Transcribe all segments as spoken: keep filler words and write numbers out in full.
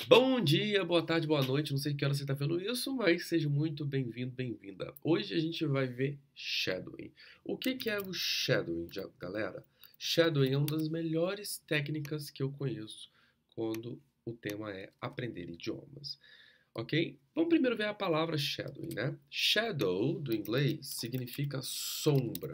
Bom dia, boa tarde, boa noite. Não sei que hora você está vendo isso, mas seja muito bem-vindo, bem-vinda. Hoje a gente vai ver shadowing. O que que é o shadowing, galera? Shadowing é uma das melhores técnicas que eu conheço quando o tema é aprender idiomas. Ok? Vamos primeiro ver a palavra shadowing, né? Shadow, do inglês, significa sombra.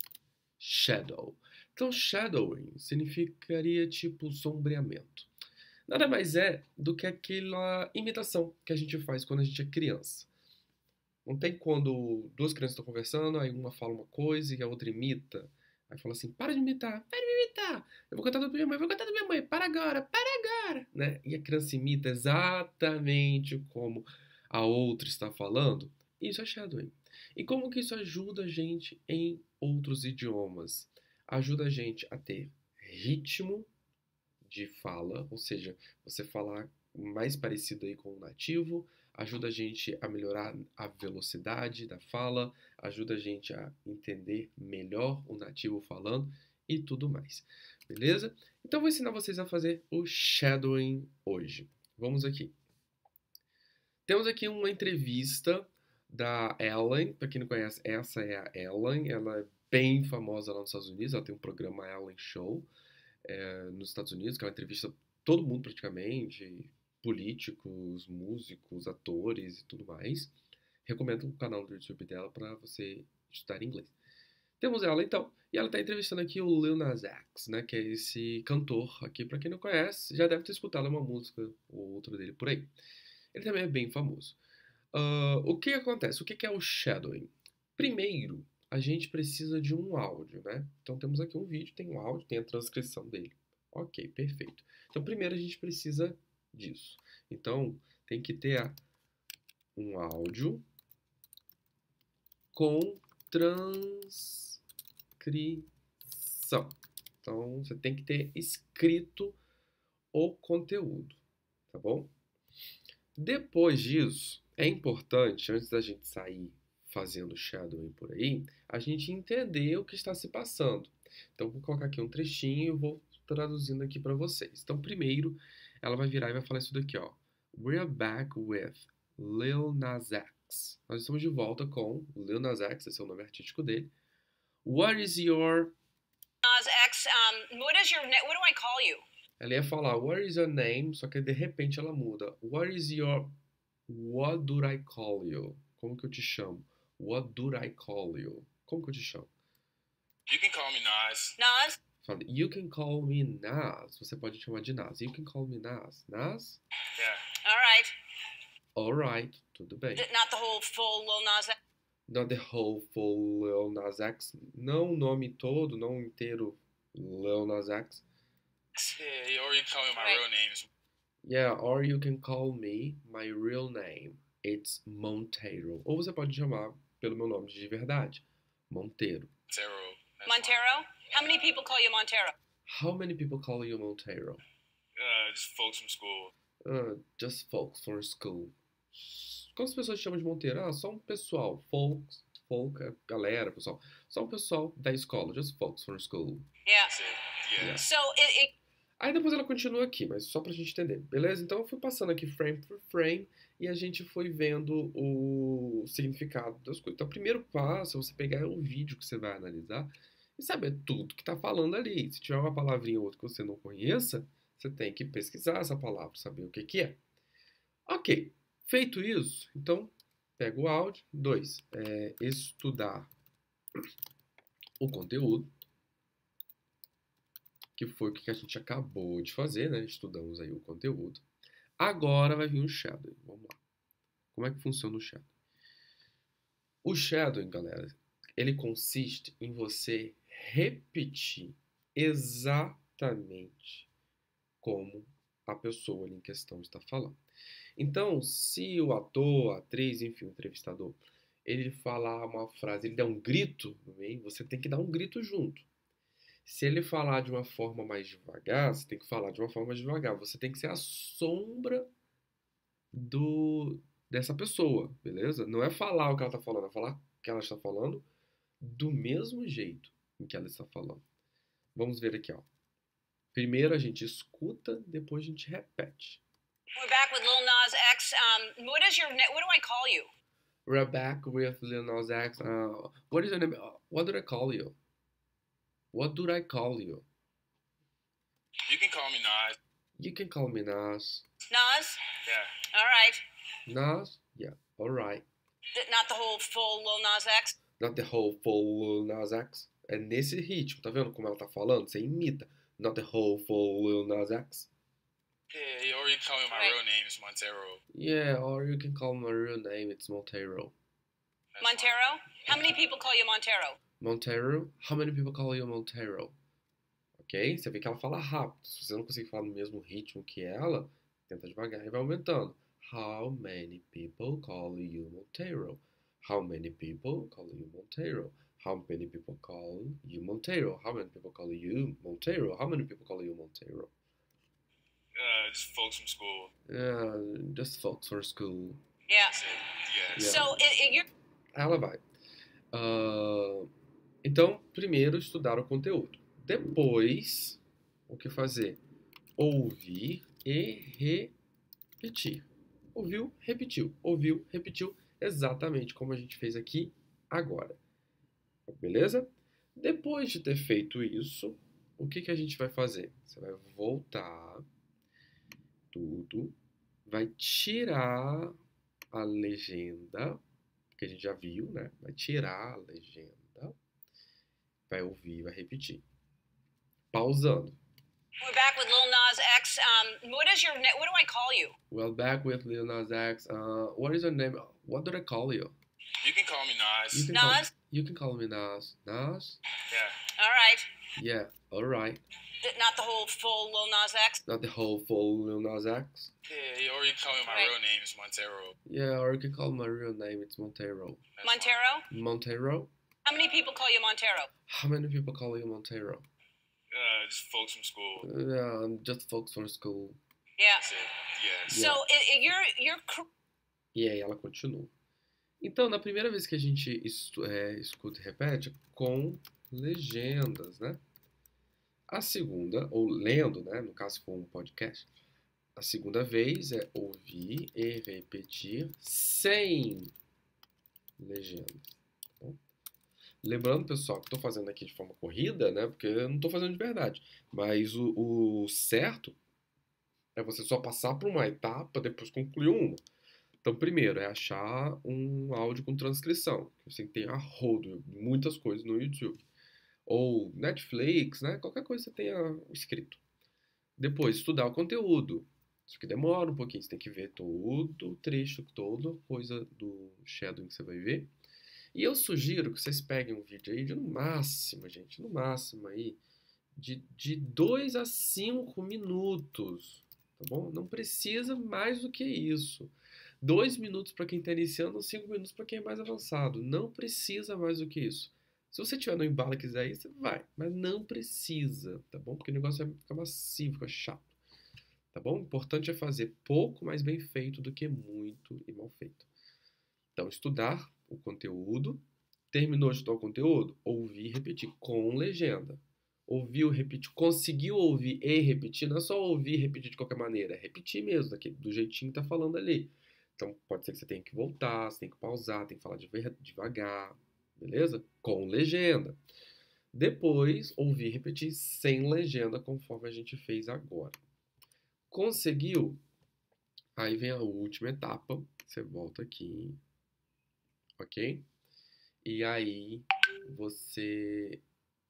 Shadow. Então, shadowing significaria tipo sombreamento. Nada mais é do que aquela imitação que a gente faz quando a gente é criança. Não tem quando duas crianças estão conversando, aí uma fala uma coisa e a outra imita. Aí fala assim, para de imitar, para de imitar. Eu vou cantar da minha mãe, eu vou cantar da minha mãe, para agora, para agora. Né? E a criança imita exatamente como a outra está falando. Isso é shadowing. E como que isso ajuda a gente em outros idiomas? Ajuda a gente a ter ritmo de fala, ou seja, você falar mais parecido aí com o nativo, ajuda a gente a melhorar a velocidade da fala, ajuda a gente a entender melhor o nativo falando e tudo mais. Beleza? Então eu vou ensinar vocês a fazer o shadowing hoje. Vamos aqui. Temos aqui uma entrevista da Ellen. Para quem não conhece, essa é a Ellen. Ela é bem famosa lá nos Estados Unidos. Ela tem um programa Ellen Show. É, nos Estados Unidos, que ela entrevista todo mundo praticamente, políticos, músicos, atores e tudo mais. Recomendo o canal do YouTube dela para você estudar inglês. Temos ela então, e ela está entrevistando aqui o Lil Nas X, né, que é esse cantor aqui, para quem não conhece, já deve ter escutado uma música ou outra dele por aí. Ele também é bem famoso. Uh, o que acontece? O que é o shadowing? Primeiro, a gente precisa de um áudio, né? Então temos aqui um vídeo, tem um áudio, tem a transcrição dele. Ok, perfeito. Então primeiro a gente precisa disso. Então tem que ter um áudio com transcrição. Então você tem que ter escrito o conteúdo, tá bom? Depois disso, é importante, antes da gente sair fazendo shadowing por aí, a gente entender o que está se passando. Então, vou colocar aqui um trechinho e eu vou traduzindo aqui para vocês. Então, primeiro, ela vai virar e vai falar isso daqui, ó. We're back with Lil Nas X. Nós estamos de volta com Lil Nas X, esse é o nome artístico dele. What is your... Nas X, um, what is your, what do I call you? Ela ia falar, what is your name? Só que de repente ela muda. What is your... What do I call you? Como que eu te chamo? What do I call you? Como que eu te chamo? You can call me Nas. Nas? Fala, you can call me Nas. Você pode chamar de Nas. You can call me Nas. Nas? Yeah. All right. Alright, tudo bem. Not the whole full Lil Nas X. Not the whole full Lil Nas X. Não o nome todo, não inteiro Lil Nas X. Yeah, or you can call me my Right. real name. Yeah, or you can call me my real name. It's Monteiro. Ou você pode chamar pelo meu nome de verdade, Monteiro. Montero. That's Montero? How many people call you Montero? How many people call you Monteiro? fine. Uh, just folks from school. Uh, just folks from school. Quantas pessoas te chamam de Monteiro? Ah, só um pessoal. Folks, folk, é galera, pessoal. Só um pessoal da escola. Just folks from school. Yeah. That's it. Yeah. Yeah. So it, it Aí depois ela continua aqui, mas só pra gente entender, beleza? Então eu fui passando aqui frame por frame e a gente foi vendo o significado das coisas. Então o primeiro passo é você pegar o vídeo que você vai analisar e saber tudo que tá falando ali. Se tiver uma palavrinha ou outra que você não conheça, você tem que pesquisar essa palavra, saber o que que é. Ok, feito isso, então pega o áudio. Dois, é estudar o conteúdo, que foi o que a gente acabou de fazer, né? Estudamos aí o conteúdo. Agora vai vir o shadowing. Vamos lá. Como é que funciona o shadowing? O shadowing, galera, ele consiste em você repetir exatamente como a pessoa ali em questão está falando. Então, se o ator, a atriz, enfim, o entrevistador, ele falar uma frase, ele der um grito no meio, você tem que dar um grito junto. Se ele falar de uma forma mais devagar, você tem que falar de uma forma mais devagar. Você tem que ser a sombra do, dessa pessoa, beleza? Não é falar o que ela está falando, é falar o que ela está falando do mesmo jeito em que ela está falando. Vamos ver aqui, ó. Primeiro a gente escuta, depois a gente repete. We're back with Lil Nas X. Um, what is your na- what do I call you? We're back with Lil Nas X. Uh, what is your name? Uh, What did I call you? What do I call you? You can call me Nas. You can call me Nas. Nas. Yeah. All right. Nas? Yeah, alright. Th- Not the whole full Lil Nas X. Not the whole full Lil Nas X. É nesse ritmo, tá vendo como ela tá falando? Você imita. Not the whole full Lil Nas X. Yeah, or you can call me my Right. real name is Montero. Yeah, or you can call my real name, it's Montero. That's Montero. How many people call you Montero? Montero? How many people call you Montero? Ok? Você vê que ela fala rápido. Se você não conseguir falar no mesmo ritmo que ela, tenta devagar e vai aumentando. How many people call you Montero? How many people call you Montero? How many people call you Montero? How many people call you Montero? How many people call you Montero? Uh, just folks from school. Uh, just folks for school. Yeah. That's it. Yeah. Yeah. So it, it, you're Ela vai. Ah, então, primeiro estudar o conteúdo. Depois, o que fazer? Ouvir e repetir. Ouviu, repetiu. Ouviu, repetiu. Exatamente como a gente fez aqui agora. Beleza? Depois de ter feito isso, o que, que a gente vai fazer? Você vai voltar tudo, vai tirar a legenda, que a gente já viu, né? Vai tirar a legenda, vai ouvir, vai repetir. Pausando. we're back with Lil Nas X. Um, what is your na- what do I call you? Well, back with Lil Nas X. Uh, what is your name? What did I call you? You can call me Nas. You can Nas? Call, you can call me Nas. Nas? Yeah. All right. Yeah, alright. Th- Not the whole full Lil Nas X. Not the whole full Lil Nas X. Yeah, or you can call me my Right. real name is Montero. Yeah, or you can call my real name. It's Montero. That's Montero. Montero? How many people call you Montero? How many people call you Montero? fine. Uh, just folks from school. Yeah, I'm just folks from school. Yeah. That's it. Yeah. So it, it, you're you're cr- E aí ela continua. Então, na primeira vez que a gente estu- é, escuta e repete, com legendas, né? A segunda, ou lendo, né? No caso, se for um podcast. A segunda vez é ouvir e repetir sem legenda. Tá bom? Lembrando, pessoal, que estou fazendo aqui de forma corrida, né? Porque eu não estou fazendo de verdade. Mas o, o certo é você só passar por uma etapa, depois concluir uma. Então, primeiro, é achar um áudio com transcrição. Eu sei que tem a rodo, muitas coisas no YouTube. Ou Netflix, né? Qualquer coisa que você tenha escrito. Depois, estudar o conteúdo. Isso que demora um pouquinho. Você tem que ver todo o trecho, toda coisa do shadowing que você vai ver. E eu sugiro que vocês peguem um vídeo aí de no máximo, gente, no máximo aí, de, de dois a cinco minutos, tá bom? Não precisa mais do que isso. Dois minutos para quem está iniciando, cinco minutos para quem é mais avançado. Não precisa mais do que isso. Se você tiver no embalo e quiser ir, você vai. Mas não precisa, tá bom? Porque o negócio vai ficar massivo, fica chato. Tá bom? O importante é fazer pouco, mas bem feito do que muito e mal feito. Então, estudar o conteúdo. Terminou de estudar o conteúdo? Ouvir e repetir com legenda. Ouviu, repetiu, conseguiu ouvir e repetir. Não é só ouvir e repetir de qualquer maneira. É repetir mesmo, daquele, do jeitinho que tá falando ali. Então, pode ser que você tenha que voltar, você tem que pausar, tem que falar devagar, beleza? Com legenda. Depois, ouvir e repetir sem legenda, conforme a gente fez agora. Conseguiu? Aí vem a última etapa. Você volta aqui. Ok? E aí, você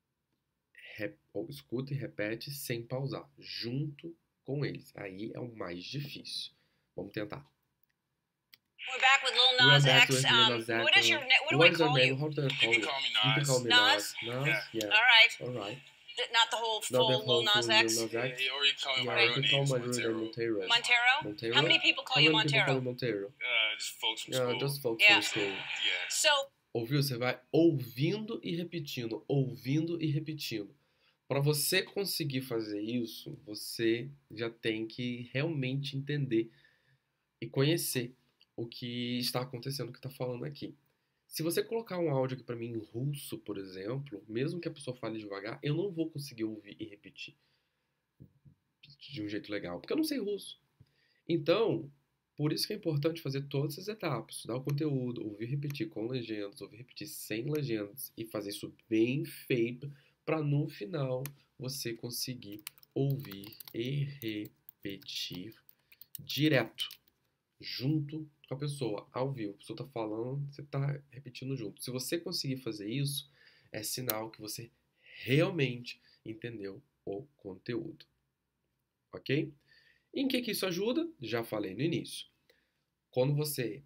rep- ou escuta e repete sem pausar, junto com eles. Aí é o mais difícil. Vamos tentar. we're back with Lil We're Nas back X. with Lil Um, Nas X. what is your na- what do What I is your call name? you? How do I You call can you? call me You can Nas. call me Nas? Nas. Nas? Yeah. Yeah. All right. All right. Th- Not the whole Not full the Lil whole Nas full X. Lil Nas X. Yeah, or you can call me Yeah, my you real can name call is my real name Montero. Montero. Montero. Montero. How many people call How you many people call Montero? you Montero? Uh, just folks from Yeah, school. just folks Yeah. from school. Yeah. So Ouviu? Você vai ouvindo e repetindo, ouvindo e repetindo. Para você conseguir fazer isso, você já tem que realmente entender e conhecer o que está acontecendo, o que está falando aqui. Se você colocar um áudio aqui para mim em russo, por exemplo, mesmo que a pessoa fale devagar, eu não vou conseguir ouvir e repetir de um jeito legal, porque eu não sei russo. Então, por isso que é importante fazer todas essas etapas, estudar o conteúdo, ouvir repetir com legendas, ouvir repetir sem legendas e fazer isso bem feito para no final você conseguir ouvir e repetir direto, junto com a pessoa, ao vivo. A pessoa está falando, você está repetindo junto. Se você conseguir fazer isso, é sinal que você realmente entendeu o conteúdo. Ok? Em que que isso ajuda? Já falei no início. Quando você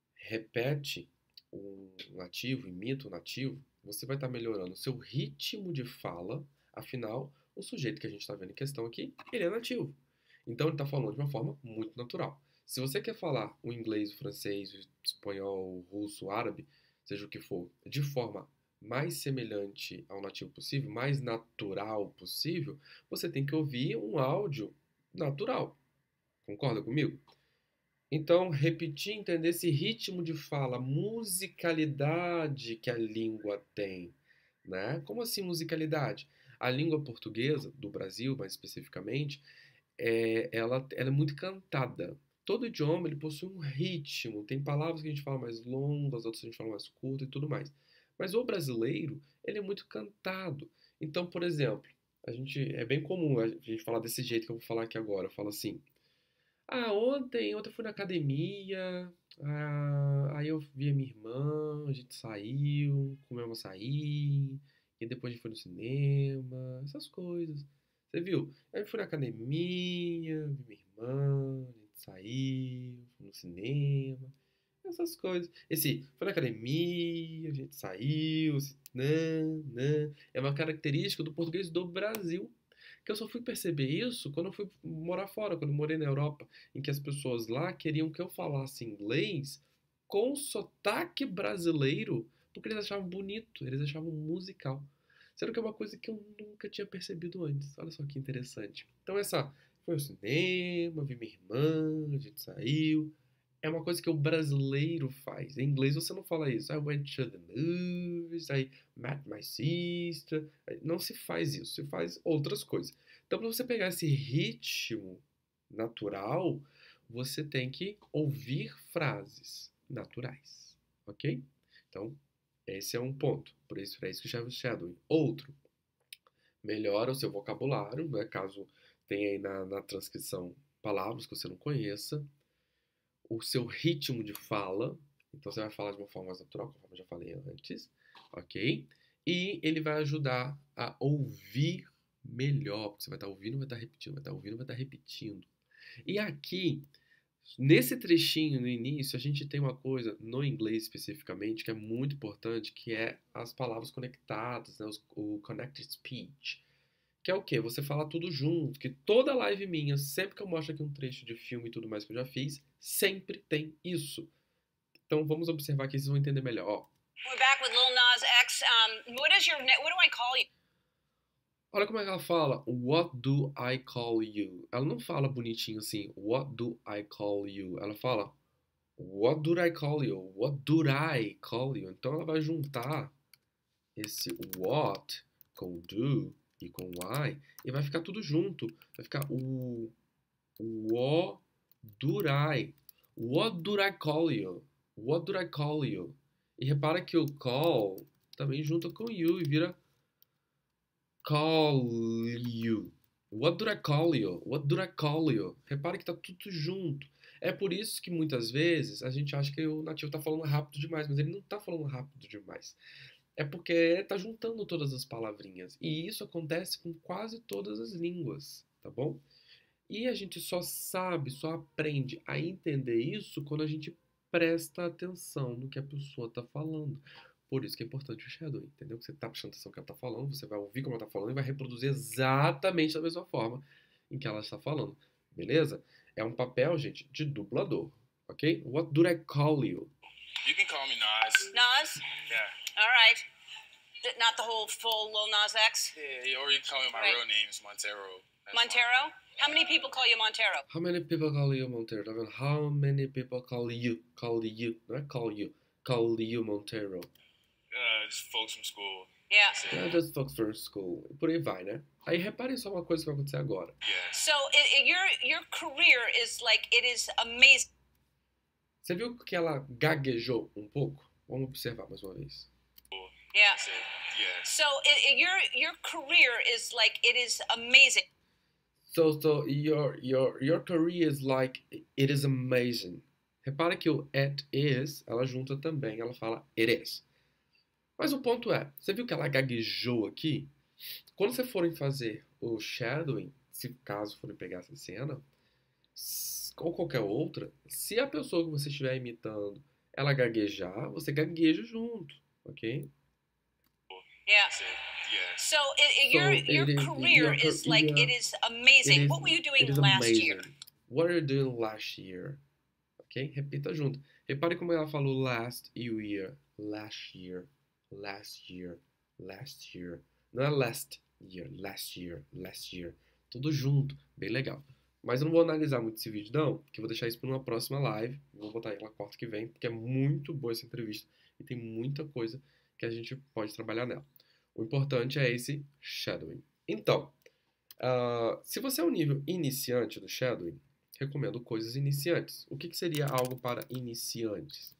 repete um nativo, imita um nativo, você vai estar melhorando o seu ritmo de fala. Afinal, o sujeito que a gente está vendo em questão aqui, ele é nativo. Então, ele está falando de uma forma muito natural. Se você quer falar o inglês, o francês, o espanhol, o russo, o árabe, seja o que for, de forma mais semelhante ao nativo possível, mais natural possível, você tem que ouvir um áudio natural. Concorda comigo? Então, repetir, entender esse ritmo de fala, musicalidade que a língua tem, né? Como assim musicalidade? A língua portuguesa, do Brasil mais especificamente, é, ela, ela é muito cantada. Todo idioma ele possui um ritmo. Tem palavras que a gente fala mais longas, outras que a gente fala mais curtas e tudo mais. Mas o brasileiro, ele é muito cantado. Então, por exemplo, a gente, é bem comum a gente falar desse jeito que eu vou falar aqui agora. Eu falo assim, ah, ontem, ontem eu fui na academia, ah, aí eu vi a minha irmã, a gente saiu, comeu um açaí, e depois a gente foi no cinema, essas coisas. Você viu? Aí eu fui na academia, vi minha irmã, a gente saiu, foi no cinema, essas coisas. Esse, foi na academia, a gente saiu, esse, não, não, é uma característica do português do Brasil. Que eu só fui perceber isso quando eu fui morar fora, quando eu morei na Europa, em que as pessoas lá queriam que eu falasse inglês com sotaque brasileiro, porque eles achavam bonito, eles achavam musical. Sendo que é uma coisa que eu nunca tinha percebido antes. Olha só que interessante. Então essa foi ao cinema, vi minha irmã, a gente saiu. É uma coisa que o brasileiro faz. Em inglês você não fala isso. I went to the movies, I met my sister. Não se faz isso, se faz outras coisas. Então, para você pegar esse ritmo natural, você tem que ouvir frases naturais, ok? Então, esse é um ponto. Por isso, é isso que chama shadowing. Outro, melhora o seu vocabulário, né? Caso tenha aí na, na transcrição palavras que você não conheça. O seu ritmo de fala, então você vai falar de uma forma mais natural, como eu já falei antes, ok? E ele vai ajudar a ouvir melhor, porque você vai estar ouvindo, vai estar repetindo, vai estar ouvindo, vai estar repetindo. E aqui, nesse trechinho, no início, a gente tem uma coisa, no inglês especificamente, que é muito importante, que é as palavras conectadas, né? O connected speech. Que é o quê? Você fala tudo junto, que toda live minha, sempre que eu mostro aqui um trecho de filme e tudo mais que eu já fiz, sempre tem isso. Então vamos observar que vocês vão entender melhor. Ó. We're back with Lil Nas X. Um, what is your what do I call you? Olha como é que ela fala. What do I call you? Ela não fala bonitinho assim. What do I call you? Ela fala What do I call you? What do I call you? Então ela vai juntar esse what com do e com why, e vai ficar tudo junto. Vai ficar o what do I? What do I call you? What do I call you? E repara que o call também junta com you e vira call you. What do I call you? What do I call you? Repara que tá tudo junto. É por isso que muitas vezes a gente acha que o nativo tá falando rápido demais, mas ele não tá falando rápido demais. É porque está juntando todas as palavrinhas. E isso acontece com quase todas as línguas, tá bom? E a gente só sabe, só aprende a entender isso quando a gente presta atenção no que a pessoa está falando. Por isso que é importante o shadowing, entendeu? Você está prestando atenção no que ela está falando, você vai ouvir como ela está falando e vai reproduzir exatamente da mesma forma em que ela está falando. Beleza? É um papel, gente, de dublador, ok? What do I call you? You can call me Nas. Nas? Yeah. All right. Th- Not the whole full Lil Nas X? Yeah, or you can call me my Right. real name is Montero. That's Montero? How many people call you Montero? How many people call you Montero? Tá vendo? How many people call you? Call you. Não é call you. Call you Montero. Fine. Uh, just folks from school. Yeah. That's it. É just folks from school. E por aí vai, né? Aí reparem só uma coisa que vai acontecer agora. Yeah. So it, it- your your career is like it is amazing. Você viu que ela gaguejou um pouco? Vamos observar mais uma vez. Yeah. Say, yeah. So it, it- your your career is like it is amazing. So, so your, your, your career is like, it is amazing. Repara que o it is, ela junta também, ela fala it is. Mas o ponto é, você viu que ela gaguejou aqui? Quando vocês forem fazer o shadowing, se caso forem pegar essa cena, s- ou qualquer outra, se a pessoa que você estiver imitando, ela gaguejar, você gagueja junto, ok? Yeah. Say, yeah. So it, it- So your it your is- career your is like career- it is amazing. It is- What were you it doing is last amazing. year? What are you doing last year? Ok? Repita junto. Repare como ela falou last year. Last year. Last year. Last year. Não é last year. Last year. Last year. Tudo junto. Bem legal. Mas eu não vou analisar muito esse vídeo, não, porque eu vou deixar isso para uma próxima live. Vou botar ela quarta que vem, porque é muito boa essa entrevista e tem muita coisa que a gente pode trabalhar nela. O importante é esse shadowing. Então, uh, se você é um nível iniciante do shadowing, recomendo coisas iniciantes. O que, que seria algo para iniciantes?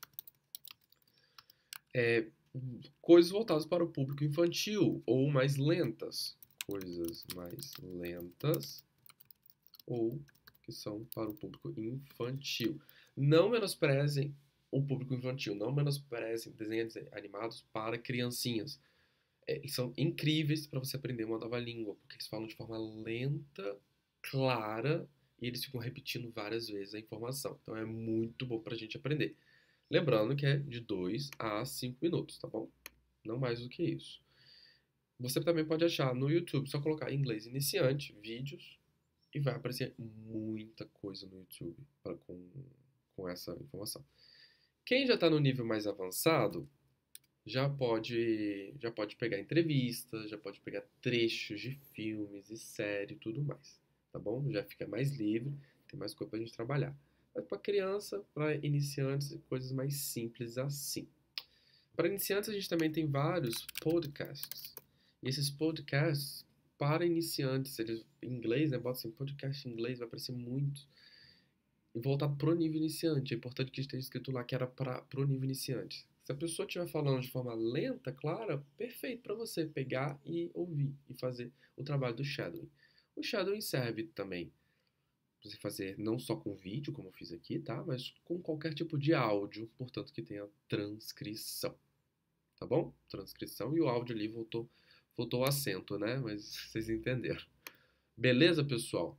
É, coisas voltadas para o público infantil ou mais lentas. Coisas mais lentas ou que são para o público infantil. Não menosprezem o público infantil, não menosprezem desenhos animados para criancinhas. É, eles são incríveis para você aprender uma nova língua, porque eles falam de forma lenta, clara, e eles ficam repetindo várias vezes a informação. Então é muito bom para a gente aprender. Lembrando que é de dois a cinco minutos, tá bom? Não mais do que isso. Você também pode achar no YouTube, só colocar inglês iniciante, vídeos, e vai aparecer muita coisa no YouTube pra, com, com essa informação. Quem já está no nível mais avançado, já pode, já pode pegar entrevistas, já pode pegar trechos de filmes e série e tudo mais, tá bom? Já fica mais livre, tem mais coisa pra gente trabalhar. Mas para criança, para iniciantes, coisas mais simples assim. Para iniciantes, a gente também tem vários podcasts. E esses podcasts, para iniciantes, eles, em inglês, né? Bota assim, podcast em inglês, vai aparecer muito. E voltado pro nível iniciante. É importante que esteja escrito lá que era para pro nível iniciante. Se a pessoa estiver falando de forma lenta, clara, perfeito para você pegar e ouvir e fazer o trabalho do shadowing. O shadowing serve também para você fazer não só com vídeo, como eu fiz aqui, tá? Mas com qualquer tipo de áudio, portanto que tenha transcrição. Tá bom? Transcrição e o áudio ali voltou, voltou o acento, né? Mas vocês entenderam. Beleza, pessoal?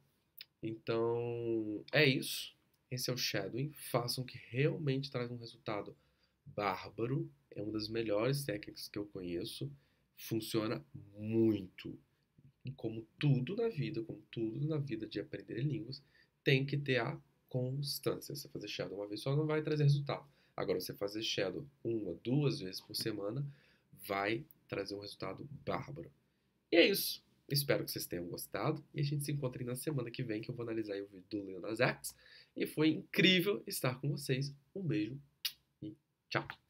Então, é isso. Esse é o shadowing. Façam que realmente traz um resultado bárbaro. É uma das melhores técnicas que eu conheço. Funciona muito. E como tudo na vida, como tudo na vida de aprender línguas, tem que ter a constância. Você fazer shadow uma vez só não vai trazer resultado. Agora, você fazer shadow uma, duas vezes por semana vai trazer um resultado bárbaro. E é isso. Espero que vocês tenham gostado. E a gente se encontra aí na semana que vem, que eu vou analisar aí o vídeo do Lil Nas X. E foi incrível estar com vocês. Um beijo e tchau.